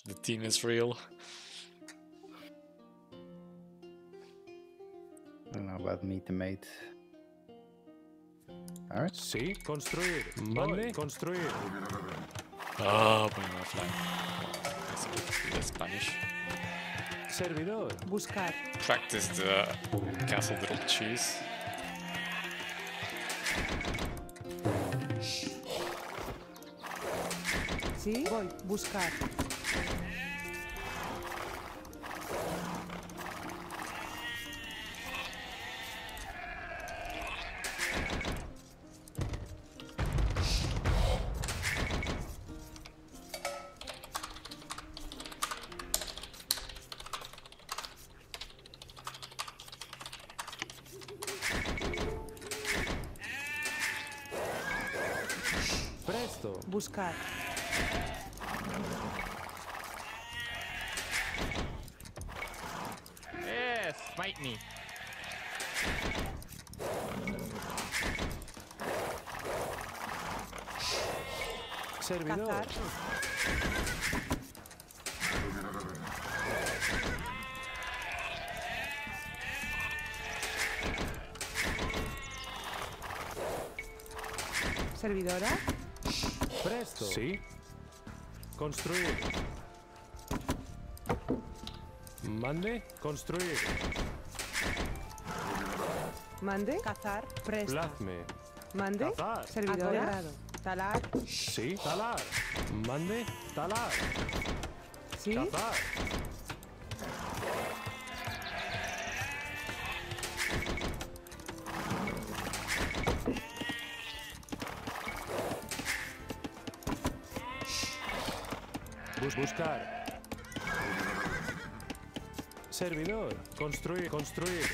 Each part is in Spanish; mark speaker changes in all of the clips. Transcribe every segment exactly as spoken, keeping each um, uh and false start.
Speaker 1: The team is real.
Speaker 2: I don't know about meet the mate. Alright.
Speaker 3: Sí, construir. Mande, construir.
Speaker 1: Ah, poniendo offline. That's the Spanish.
Speaker 3: Servidor.
Speaker 4: Buscar.
Speaker 1: Practice the castle grilled cheese.
Speaker 4: Sí, voy. Buscar.
Speaker 3: Presto.
Speaker 4: Buscar.
Speaker 5: Yes, fight me.
Speaker 3: Servidor.
Speaker 4: Cazar. Servidora.
Speaker 3: Presto. Sí. Construir. Mande, construir.
Speaker 4: Mande. Cazar. Presta.
Speaker 3: Plazme.
Speaker 4: Mande.
Speaker 3: Cazar.
Speaker 4: Servidora. Talar.
Speaker 3: Sí. Talar. Mande, talar.
Speaker 4: Sí.
Speaker 3: Cazar. Bus- buscar. Servidor. Construir. Construir.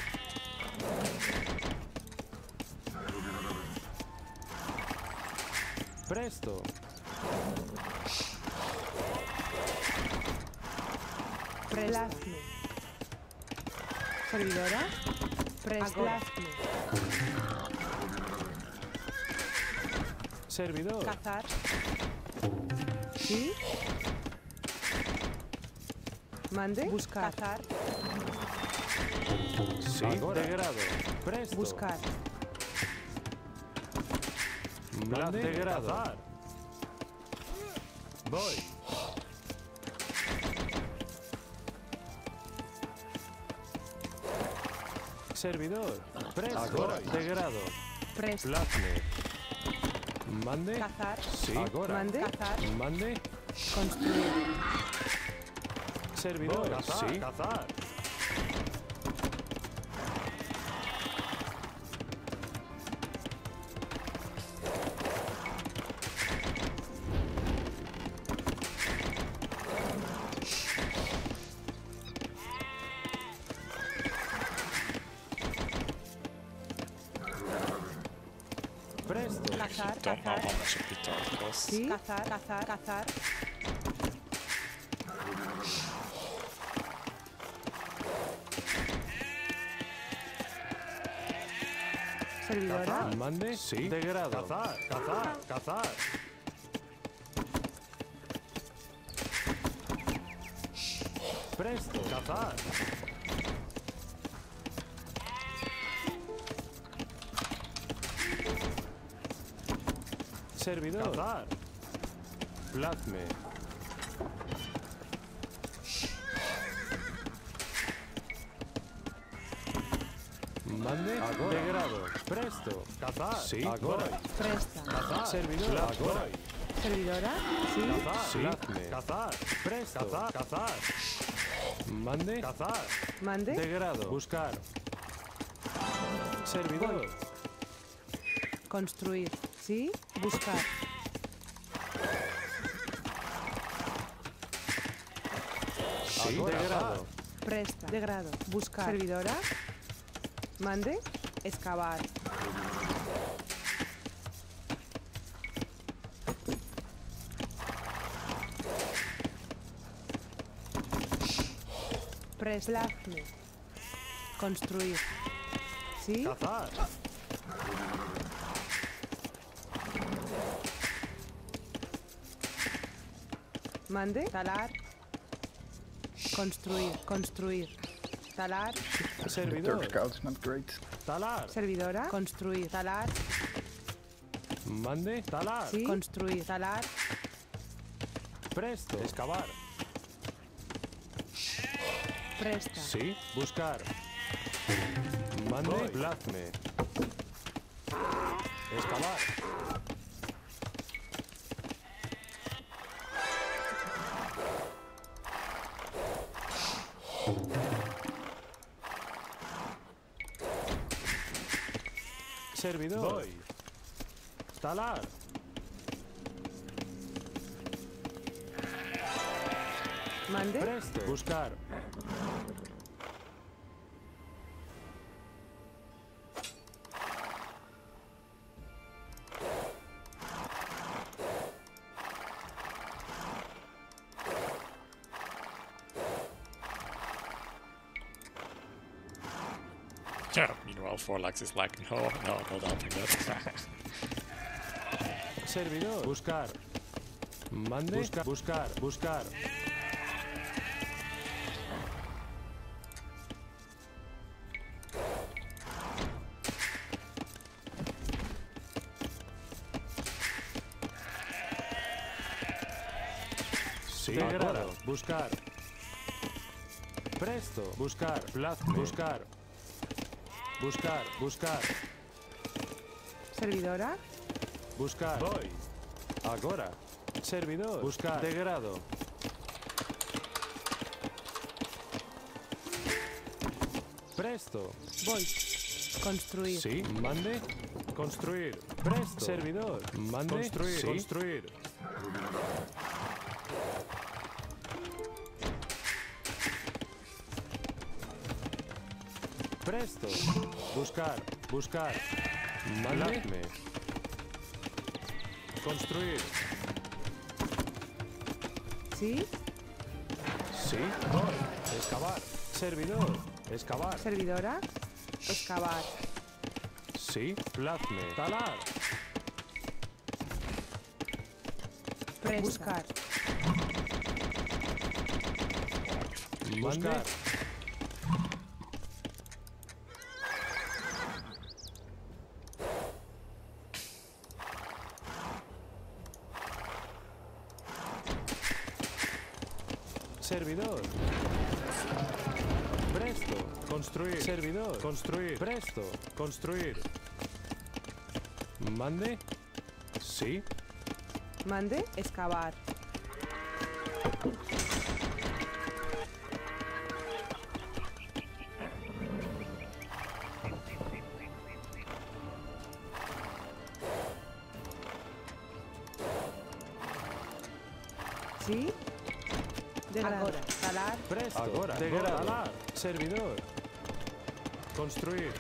Speaker 3: Presto.
Speaker 4: Plasme. Servidora. Plasme.
Speaker 3: Servidor.
Speaker 4: Cazar. Sí. Mande. Buscar. Cazar.
Speaker 3: Sí. Degrado. Presto.
Speaker 4: Buscar.
Speaker 3: Mande. Degrado. Voy. Servidor. Presto.
Speaker 2: Agora.
Speaker 3: Degrado.
Speaker 4: Presta.
Speaker 3: Plazme. Mande.
Speaker 4: Cazar.
Speaker 3: Sí. Agora.
Speaker 4: Mande. Cazar.
Speaker 3: Mande.
Speaker 4: Construir.
Speaker 3: Servidor.
Speaker 5: Cazar,
Speaker 3: Sí.
Speaker 5: cazar.
Speaker 3: Presto.
Speaker 4: Cazar.
Speaker 1: Don't know
Speaker 4: Cazar.
Speaker 1: how much a petard costs.
Speaker 4: Sí. Cazar. Cazar. Cazar. Servidora.
Speaker 3: Mande. Sí. Degrado.
Speaker 5: Cazar, cazar, cazar.
Speaker 3: Presto.
Speaker 5: Cazar.
Speaker 3: Servidor.
Speaker 5: Cazar.
Speaker 3: Plazme. Mande. Degrado. Presto.
Speaker 5: Cazar.
Speaker 3: Sí.
Speaker 5: Agora.
Speaker 4: Presta.
Speaker 5: Cazar.
Speaker 3: Servidor.
Speaker 5: Agora.
Speaker 4: Servidora. Sí.
Speaker 5: Cazar.
Speaker 3: Sí.
Speaker 5: Plazme. Cazar.
Speaker 3: Presto.
Speaker 5: Cazar. Cazar.
Speaker 3: Mande.
Speaker 5: Cazar.
Speaker 4: Mande.
Speaker 3: Degrado. Buscar. Servidor.
Speaker 4: Construir. Sí. Buscar.
Speaker 3: Sí.
Speaker 5: Agora.
Speaker 3: Degrado.
Speaker 4: Presta. Degrado. Buscar. Servidora. Mande. Excavar. Plasme. Construir. ¿Sí?
Speaker 5: Cazar.
Speaker 4: Mande. Talar. Construir, construir. Talar,
Speaker 2: Third
Speaker 3: Servidor.
Speaker 2: scout is not great.
Speaker 3: Talar.
Speaker 4: servidora. Construir, talar.
Speaker 3: Mande. Talar.
Speaker 4: Sí. Construir, talar.
Speaker 3: Presto. Excavar.
Speaker 4: Presta.
Speaker 3: Sí. Buscar. Mande. Plazme. Excavar. Servidor. Voy. Talar.
Speaker 4: Mande.
Speaker 3: Presto. Buscar.
Speaker 1: Yeah, meanwhile, Forlax is like, no, no, not helping that.
Speaker 3: Servidor. Buscar. Mande. Busca, buscar. Buscar. Sí. Degrado. Buscar. Presto. Buscar. Plazme. Buscar. Buscar. Buscar.
Speaker 4: Servidora.
Speaker 3: Buscar. Voy. Agora. Servidor. Buscar. Degrado. Presto.
Speaker 4: Voy. Construir.
Speaker 3: Sí. Mande. Construir. Presto. Servidor. Mande. Construir.
Speaker 5: Sí.
Speaker 3: Construir. Presto. Buscar. Buscar. Mande. Construir.
Speaker 4: Sí.
Speaker 3: Sí. Voy. Excavar. Servidor. Excavar.
Speaker 4: Servidora. Excavar.
Speaker 3: Sí. Plazme. Talar.
Speaker 4: Presta. Buscar.
Speaker 3: Buscar. Servidor. Presto. Construir. Servidor. Construir. Presto. Construir. Mande. Sí.
Speaker 4: Mande. Excavar. Sí. Degrado.
Speaker 5: Agora.
Speaker 4: Talar.
Speaker 3: Presto.
Speaker 5: Agora.
Speaker 3: Degrado.
Speaker 5: Talar.
Speaker 3: Servidor. Construir.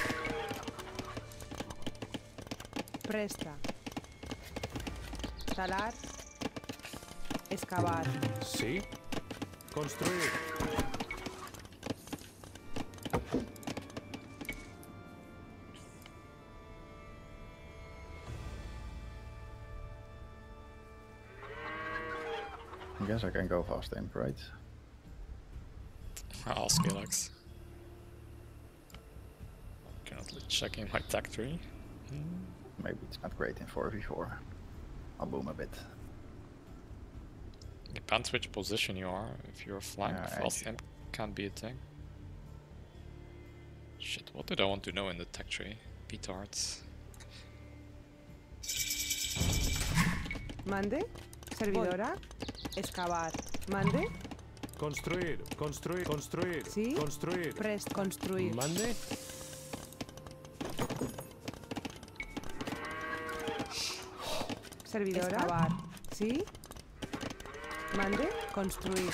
Speaker 4: Presta. Talar. Excavar.
Speaker 3: Sí. Construir.
Speaker 2: I guess I can go fast imp, right?
Speaker 1: I'll Skillex. Currently checking my tech tree.
Speaker 2: Maybe it's not great in four v four. I'll boom a bit.
Speaker 1: Depends which position you are. If you're flank,
Speaker 2: Yeah, I
Speaker 1: fast
Speaker 2: see.
Speaker 1: imp can't be a thing. Shit, what did I want to know in the tech tree? Petards.
Speaker 4: Mande. Servidora. Excavar. Mande.
Speaker 3: Construir. Construir. Construir.
Speaker 4: Sí.
Speaker 3: Construir.
Speaker 4: Prest. Construir.
Speaker 3: Mande.
Speaker 4: Servidora. Excavar. Sí. Mande. Construir.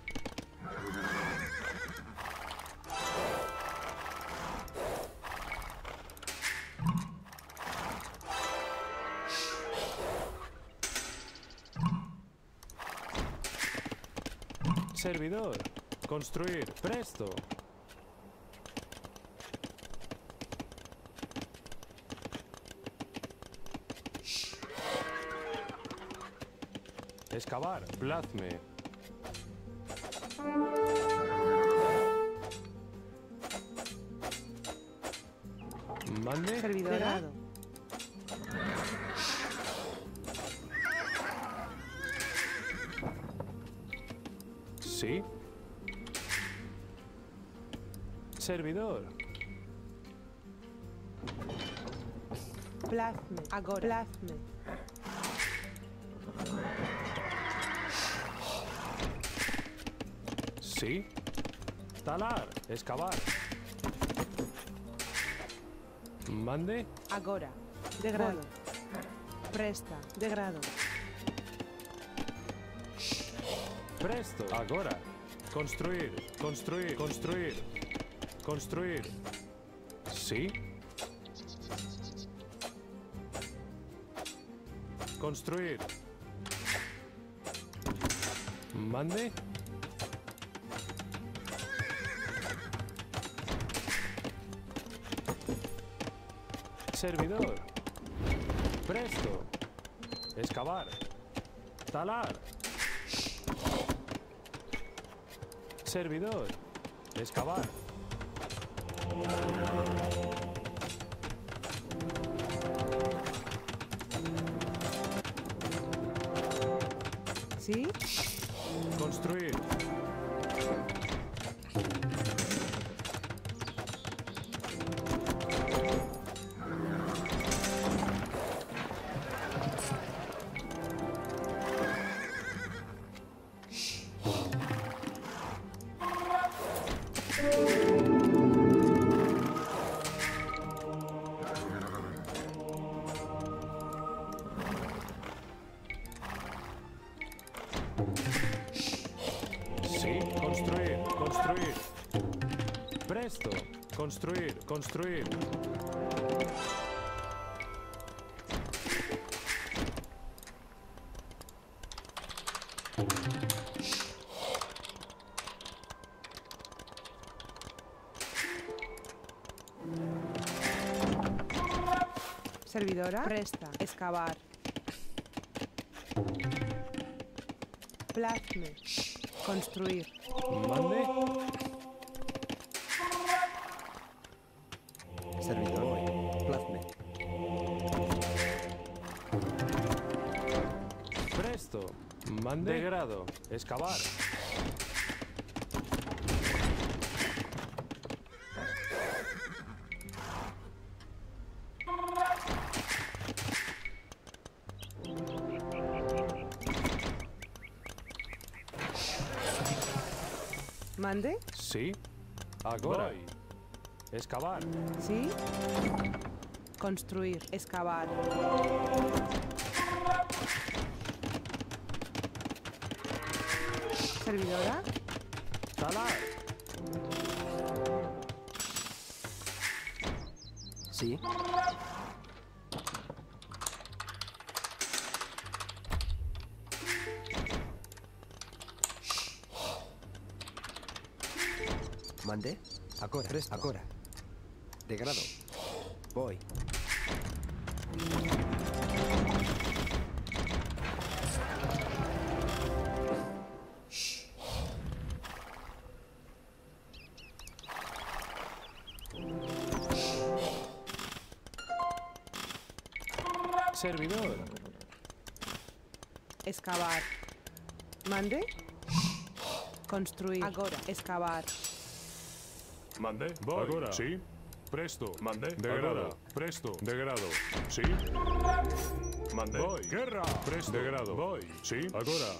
Speaker 3: Servidor. Construir. Presto. Excavar. Plazme. Mande.
Speaker 4: Servidora. Degrado.
Speaker 3: Sí. Servidor.
Speaker 4: Plasme. Agora. Plasme.
Speaker 3: Sí. Talar. Excavar. Mande.
Speaker 4: Agora. Degrado. Presta. Degrado.
Speaker 3: Presto. Agora. Construir. Construir. Construir. Construir. Sí. Construir. Mande. Servidor. Presto. Excavar. Talar. Servidor. Excavar.
Speaker 4: ¿Sí?
Speaker 3: Construir. Sí, construir, construir. Presto, construir, construir.
Speaker 4: Servidora. Presta. Excavar. Plasme. Construir.
Speaker 3: Mande.
Speaker 6: Servidor. Plasme.
Speaker 3: Presto. Mande. Degrado. Excavar.
Speaker 4: ¿Mande?
Speaker 3: Sí. Agora. Voy. Excavar.
Speaker 4: ¿Sí? Construir. Excavar. Servidora.
Speaker 3: Talar.
Speaker 6: Sí. Mande. Agora. Presto. Agora. Degrado. Voy.
Speaker 3: Servidor.
Speaker 4: Excavar. ¿Mande? Construir. Agora. Excavar.
Speaker 3: Mande. Voy. Agora. Sí. Presto. Mande. Degrado. Agora. Presto. Degrado. Sí. Mande. Voy. Guerra. Presto. Degrado. Voy. Sí. Agora.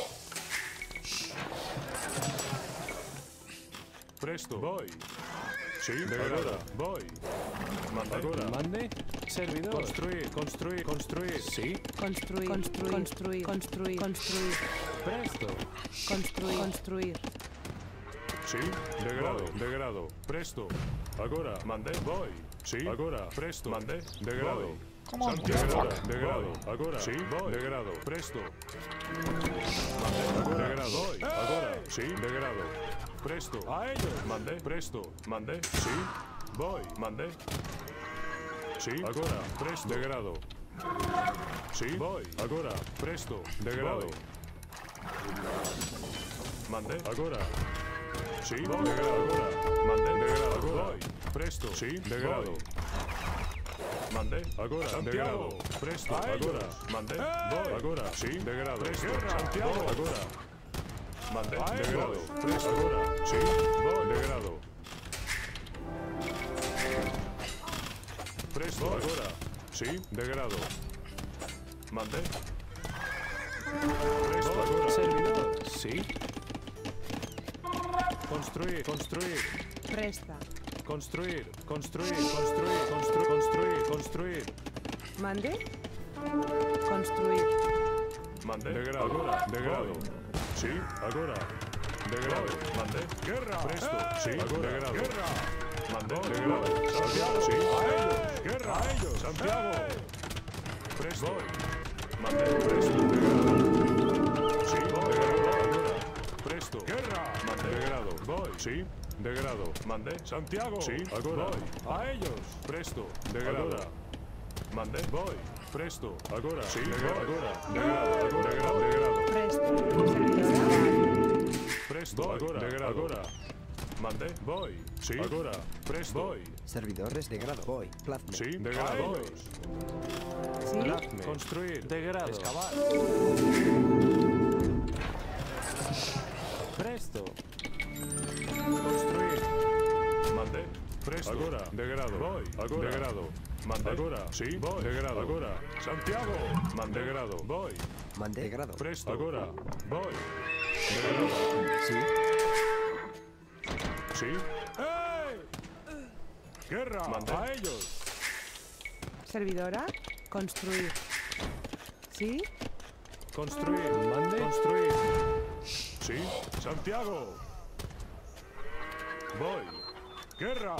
Speaker 3: Presto. Voy. Sí. Degrado. Voy. Mande. Agora. Mande. Servidor. Construir. Construir. Construir. Sí.
Speaker 4: Construir. Construir. Construir. Construir. Construir.
Speaker 3: Presto.
Speaker 4: Construir. Construir.
Speaker 3: Sí. Degrado. Degrado. Presto. Agora. Mande. Voy. Sí. Agora. Presto. Mande. Degrado.
Speaker 2: Come on.
Speaker 3: Degrado. Degrado. Agora. Sí. Voy. Degrado. Presto. Mande. Degrado. Voy. Agora. Sí. Degrado. Presto. A ellos. Mande. Presto. Mande. Sí. Voy. Mande. Sí. Agora. Presto. Degrado. Sí. Voy. Agora. Presto. Degrado. Mande. Agora. Sí. Voy. Degrado. Agora. Mande. Degrado. Agora. Voy. Presto. Sí. Degrado. Mande. Agora. Santiago. Presto. Agora. Mande. Voy. Agora. Sí. De grado. Presto. Santiago. Agora. Mande. De grado. Presto. Agora. Sí. Voy. De grado. Presto. Agora. Sí. De grado. Mande. Presto. Agora.
Speaker 5: Servidor. Sí. Construir, construir,
Speaker 4: Presta.
Speaker 5: construir, construir, construir, construir, construir, construir.
Speaker 4: Mande. Construir.
Speaker 3: Mande. De grado. Agora. De grado. Sí. Agora. De grado. Mande. Guerra. Presto. Sí. Agora. De grado. Guerra. Mande. De grado. Santiago. Sí. A ellos. Guerra. A ellos. Santiago. Presto. Mande. Presto. De grado. Sí. De grado. Agora. Presto. Guerra. Mande. De grado. Voy. Sí. De grado. Mande. Santiago. Sí. Agora. Voy. A ellos. Presto. De grado. Mande. Voy. Presto. Agora. Sí. De grado. Agora. De grado. Agora. De grado. De grado.
Speaker 4: Presta. Servidor.
Speaker 3: Presto. Agora. De grado. Agora. Mande. Voy. Sí. Agora. Presto. Voy.
Speaker 6: Servidores de grado. Voy. Plazme.
Speaker 3: Sí. De grado.
Speaker 4: ¿Sí?
Speaker 5: Construir.
Speaker 3: De grado.
Speaker 5: Excavar. Presto. Construir.
Speaker 3: Mande. Presto. Agora. De grado. Voy. Agora. De grado. Mande. Agora. Sí. Voy. De grado. Agora. Santiago. Mande. De grado. Voy.
Speaker 6: Mande. De grado.
Speaker 3: Presto. Agora. Voy. De grado.
Speaker 6: Sí.
Speaker 3: Sí. ¡Ey! Guerra. Mande. A ellos.
Speaker 4: Servidora. Construir. ¿Sí?
Speaker 5: Construir. Mande. Construir.
Speaker 3: Sí. Santiago. Voy. Guerra.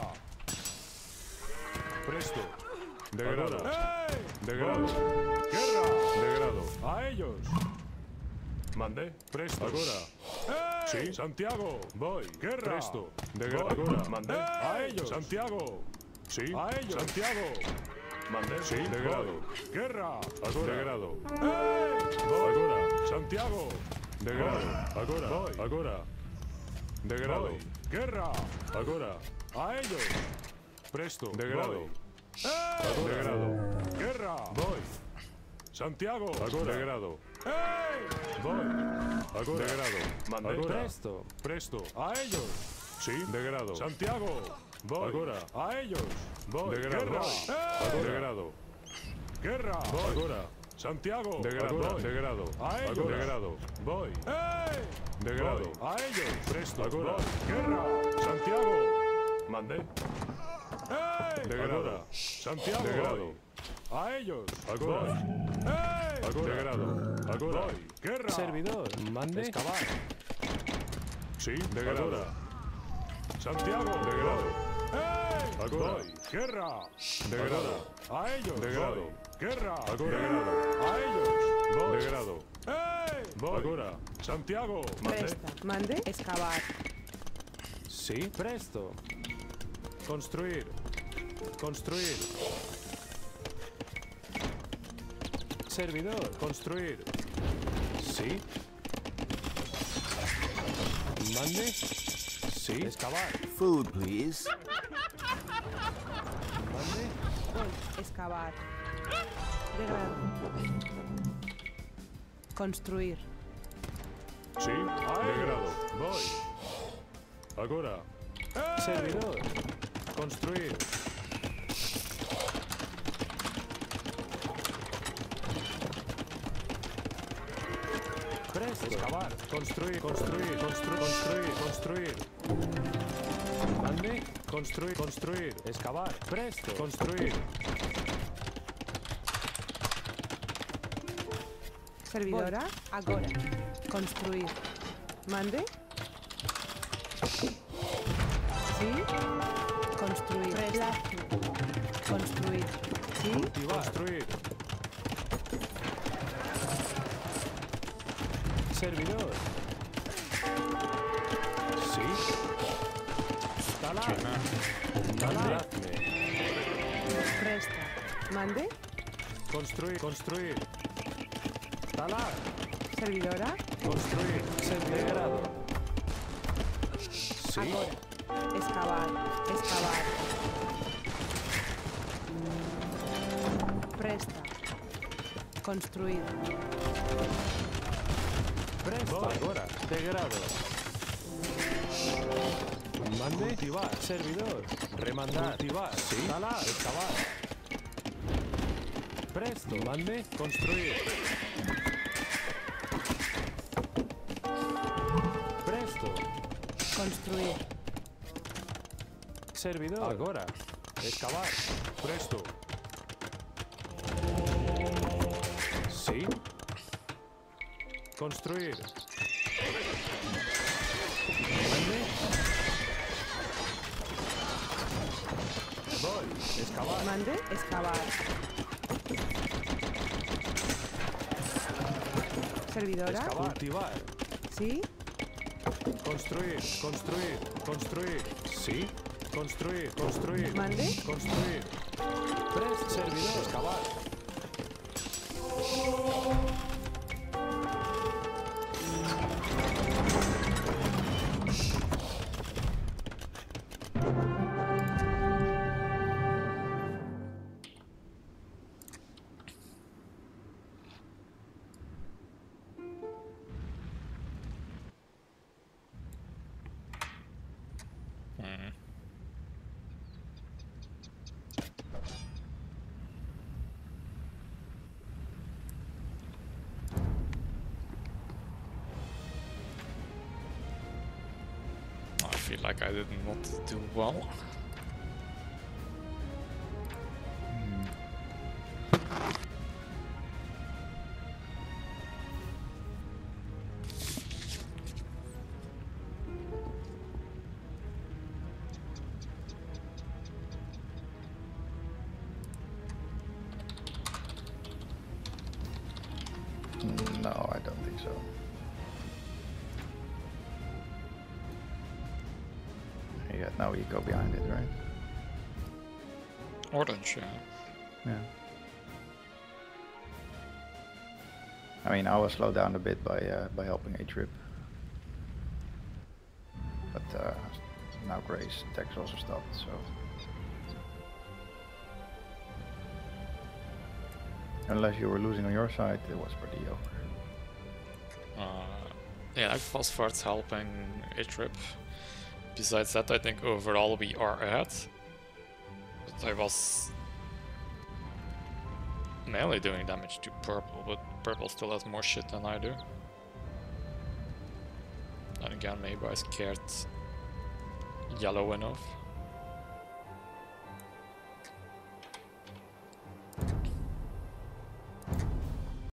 Speaker 3: Presto. De grado. ¡Ey! De grado. Guerra. De grado. A ellos. Mande. Presto. Agora. ¡Ey! Sí. Santiago. Voy. Guerra. Presto. De grado. Agora. Mande. A ellos. Santiago. Sí. A ellos. Santiago. Mande. Sí. De grado. Guerra. Agora. De grado. ¡Ey! Voy. Agora. Santiago. De grado. Agora. Voy. Agora. De grado. Guerra. Agora. A ellos. Presto. De grado. ¡Ey! De grado. Guerra. Voy. Santiago. Agora. De grado. ¡Ey! Voy. Agora. De grado. Mande. Agora.
Speaker 5: Presto.
Speaker 3: Presto. A ellos. Sí. De grado. Santiago. Voy. Agora. A ellos. Voy. De grado. ¡Ey! De grado. Guerra. Voy. Agora. Santiago. De grado. De grado. A ellos. De grado. Voy. ¡Ey! De grado. A ellos. Presto. Agora. Guerra. Santiago. Mande. ¡Ey! De grado. Santiago. De grado. A ellos. Agora. ¡Ey! De grado. Agora. Guerra.
Speaker 5: Servidor. Mande. Excavar.
Speaker 3: Sí. De grado. Santiago. De grado. ¡Ey! Agora. Guerra. De grado. A ellos. De grado. Guerra. Agora. De grado. A ellos. Voy. De grado. ¡Ey! Voy. Agora. Santiago. Mande.
Speaker 4: Presta. Mande. Excavar.
Speaker 5: Sí. Presto. Construir. Construir. Servidor. Construir. Sí. Mande. Sí. Excavar.
Speaker 7: Food, please.
Speaker 5: Mande.
Speaker 4: Voy. Excavar. De grado. Construir.
Speaker 3: Sí. De grado. Voy. Agora.
Speaker 5: Servidor. Construir. Presto. Excavar. Construir. Construir. Construir. Construir. Construir. Mande. Construir. Construir. Excavar. Presto. Construir.
Speaker 4: Servidora. Agora. Construir. Mande. ¿Sí? Construir. Presta. Construir. ¿Sí?
Speaker 5: Construir. Servidor. Sí. Talar. Talar.
Speaker 4: Presta. Mande.
Speaker 5: Construir. Construir. Talar.
Speaker 4: Servidora.
Speaker 5: Construir. Servidor. Sí.
Speaker 4: Agora. Excavar. Excavar. Construir.
Speaker 5: Presto.
Speaker 3: Voy.
Speaker 5: Agora. Degrado. Mande. Cultivar. Servidor. Remandar. Cultivar. Sí. Talar. Excavar. Presto. Mande. Construir. Presto.
Speaker 4: Construir.
Speaker 5: Servidor. Agora. Excavar.
Speaker 3: Presto.
Speaker 5: Sí. Construir. Mande. Voy. Excavar.
Speaker 4: Mande. Excavar. Servidora.
Speaker 5: Excavar. Cultivar.
Speaker 4: Sí.
Speaker 5: Construir. Construir. Construir. Sí. Construir. Construir.
Speaker 4: Mande.
Speaker 5: Construir. Prest. Servidor. Excavar.
Speaker 1: Hmm. I feel like I did not do well.
Speaker 2: No, I don't think so. Yeah, now you go behind it, right?
Speaker 1: Orange, yeah.
Speaker 2: Yeah. I mean, I was slowed down a bit by uh, by helping A-Trip. But uh, now Gray's attacks also stopped, so... Unless you were losing on your side, it was pretty over.
Speaker 1: Uh, yeah, I was first helping A-Trip. Besides that, I think overall we are ahead. But I was mainly doing damage to purple, but purple still has more shit than I do. And again, maybe I scared yellow enough.